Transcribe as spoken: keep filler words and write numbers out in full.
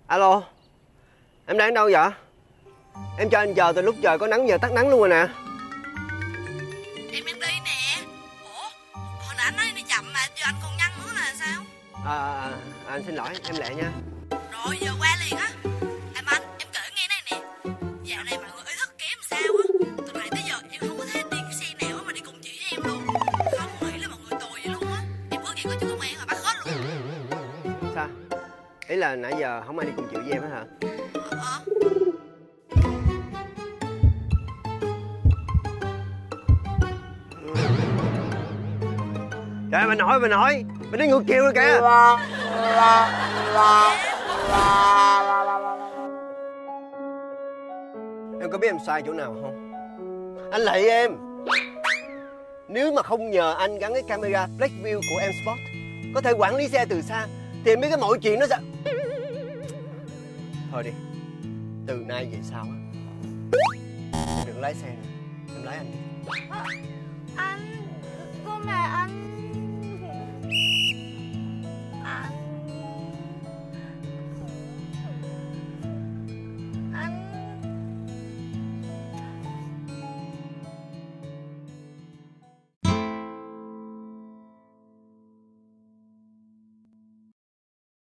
Alo, em đang ở đâu vậy? Em cho anh chờ từ lúc trời có nắng giờ tắt nắng luôn rồi nè. Em đang đi nè. Ủa, hồi nãy anh nói đi chậm mà giờ anh còn nhăn nữa là sao? À, à, à, anh xin lỗi, em Lệ nha. Rồi giờ qua liền á. Em anh, em kể nghe này nè. Dạo này mọi người ý thức kém sao á. Từ nãy tới giờ em không có thấy đi cái xe nào mà đi cùng chị với em luôn. Không nghĩ là mọi người tồi vậy luôn á. Em ước gì có chú công an mà bắt hết luôn. Sao? Ý là nãy giờ không ai đi cùng chịu với em hết hả? Ờ. Trời ơi, bà nội, bà nội, bà đi ngược chiều rồi kìa. Em có biết em sai chỗ nào không? Anh lạy em. Nếu mà không nhờ anh gắn cái camera Black View của em Sport có thể quản lý xe từ xa thì em biết cái mọi chuyện nó sẽ... Thôi đi, từ nay về sau á em đừng lái xe nữa, em lái anh đi. Anh, cô mẹ